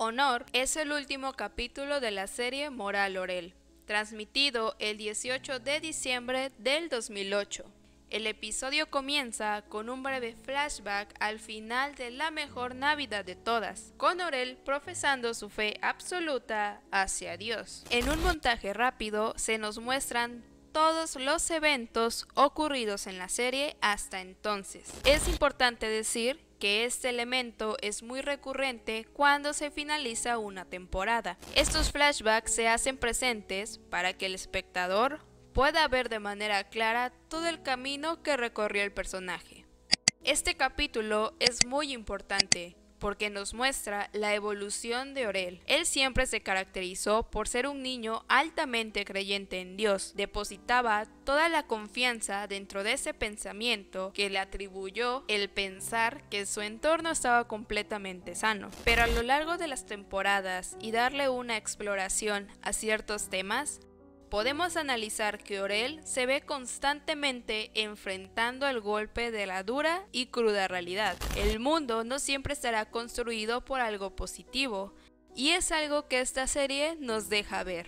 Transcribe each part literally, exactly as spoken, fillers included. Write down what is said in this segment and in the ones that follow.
Honor es el último capítulo de la serie Moral Orel, transmitido el dieciocho de diciembre del dos mil ocho. El episodio comienza con un breve flashback al final de la mejor Navidad de todas, con Orel profesando su fe absoluta hacia Dios. En un montaje rápido se nos muestran todos los eventos ocurridos en la serie hasta entonces. Es importante decir que este elemento es muy recurrente cuando se finaliza una temporada. Estos flashbacks se hacen presentes para que el espectador pueda ver de manera clara todo el camino que recorrió el personaje. Este capítulo es muy importante porque nos muestra la evolución de Orel. Él siempre se caracterizó por ser un niño altamente creyente en Dios. Depositaba toda la confianza dentro de ese pensamiento que le atribuyó el pensar que su entorno estaba completamente sano. Pero a lo largo de las temporadas y darle una exploración a ciertos temas, podemos analizar que Orel se ve constantemente enfrentando el golpe de la dura y cruda realidad. El mundo no siempre estará construido por algo positivo, y es algo que esta serie nos deja ver.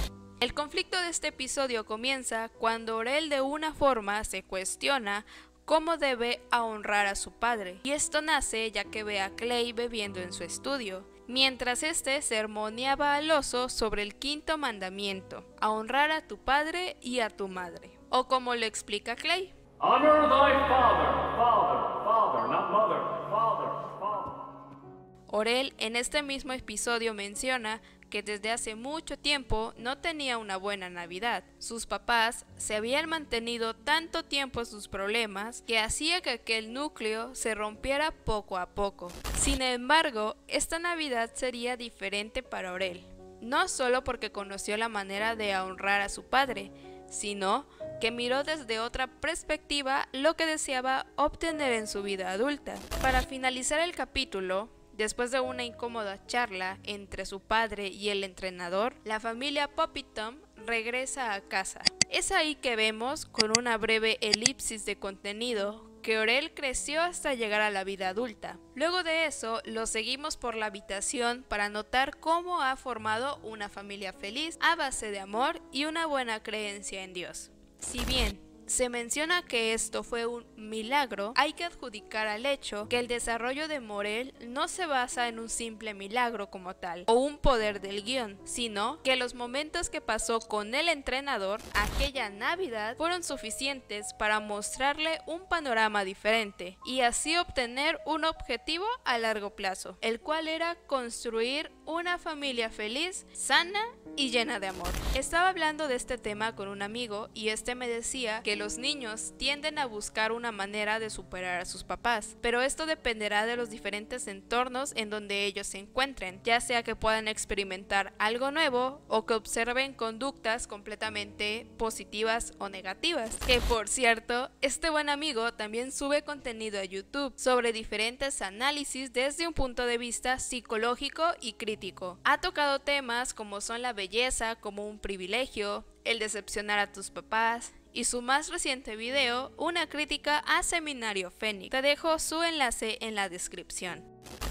El conflicto de este episodio comienza cuando Orel de una forma se cuestiona cómo debe honrar a su padre, y esto nace ya que ve a Clay bebiendo en su estudio, mientras este sermoneaba al oso sobre el quinto mandamiento, a honrar a tu padre y a tu madre. O como lo explica Clay: Honor thy father, father, father, not mother, father, father. Orel en este mismo episodio menciona que desde hace mucho tiempo no tenía una buena Navidad. Sus papás se habían mantenido tanto tiempo sus problemas que hacía que aquel núcleo se rompiera poco a poco. Sin embargo, esta Navidad sería diferente para Orel, no solo porque conoció la manera de honrar a su padre, sino que miró desde otra perspectiva lo que deseaba obtener en su vida adulta. Para finalizar el capítulo, después de una incómoda charla entre su padre y el entrenador, la familia Puppy Tom regresa a casa. Es ahí que vemos, con una breve elipsis de contenido, que Orel creció hasta llegar a la vida adulta. Luego de eso, lo seguimos por la habitación para notar cómo ha formado una familia feliz a base de amor y una buena creencia en Dios. Si bien se menciona que esto fue un milagro, hay que adjudicar al hecho que el desarrollo de Orel no se basa en un simple milagro como tal, o un poder del guión, sino que los momentos que pasó con el entrenador aquella Navidad fueron suficientes para mostrarle un panorama diferente, y así obtener un objetivo a largo plazo, el cual era construir una familia feliz, sana y llena de amor. Estaba hablando de este tema con un amigo y este me decía que los niños tienden a buscar una manera de superar a sus papás, pero esto dependerá de los diferentes entornos en donde ellos se encuentren, ya sea que puedan experimentar algo nuevo o que observen conductas completamente positivas o negativas. Que por cierto, este buen amigo también sube contenido a YouTube sobre diferentes análisis desde un punto de vista psicológico y crítico. Ha tocado temas como son la belleza como un privilegio, el decepcionar a tus papás, y su más reciente video, una crítica a Seminario Fénix. Te dejo su enlace en la descripción.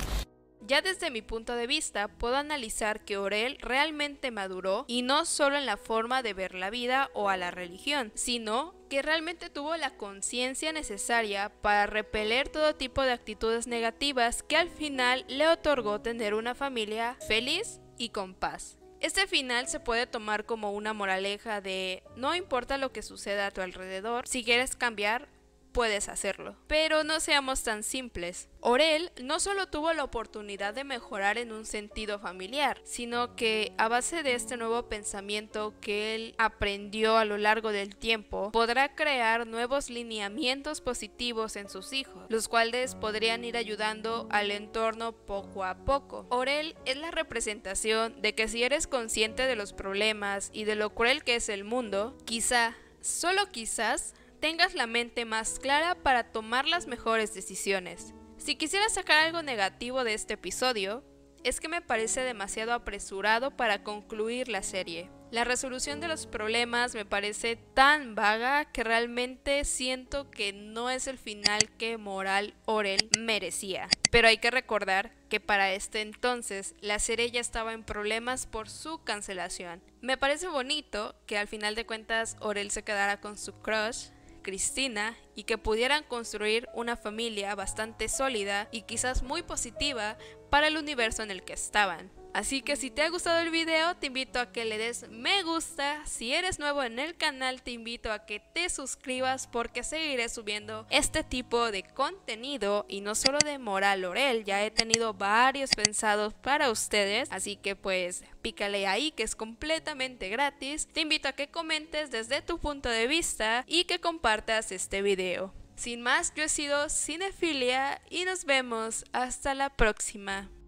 Ya desde mi punto de vista, puedo analizar que Orel realmente maduró, y no solo en la forma de ver la vida o a la religión, sino que realmente tuvo la conciencia necesaria para repeler todo tipo de actitudes negativas que al final le otorgó tener una familia feliz y con paz. Este final se puede tomar como una moraleja de no importa lo que suceda a tu alrededor, si quieres cambiar, puedes hacerlo. Pero no seamos tan simples. Orel no solo tuvo la oportunidad de mejorar en un sentido familiar, sino que a base de este nuevo pensamiento que él aprendió a lo largo del tiempo, podrá crear nuevos lineamientos positivos en sus hijos, los cuales podrían ir ayudando al entorno poco a poco. Orel es la representación de que si eres consciente de los problemas y de lo cruel que es el mundo, quizá, solo quizás, tengas la mente más clara para tomar las mejores decisiones. Si quisiera sacar algo negativo de este episodio, es que me parece demasiado apresurado para concluir la serie. La resolución de los problemas me parece tan vaga que realmente siento que no es el final que Moral Orel merecía. Pero hay que recordar que para este entonces la serie ya estaba en problemas por su cancelación. Me parece bonito que al final de cuentas Orel se quedara con su crush, Cristina, y que pudieran construir una familia bastante sólida y quizás muy positiva para el universo en el que estaban. Así que si te ha gustado el video, te invito a que le des me gusta. Si eres nuevo en el canal, te invito a que te suscribas porque seguiré subiendo este tipo de contenido y no solo de Moral Orel, ya he tenido varios pensados para ustedes, así que pues pícale ahí que es completamente gratis. Te invito a que comentes desde tu punto de vista y que compartas este video. Sin más, yo he sido Cinefilia y nos vemos hasta la próxima.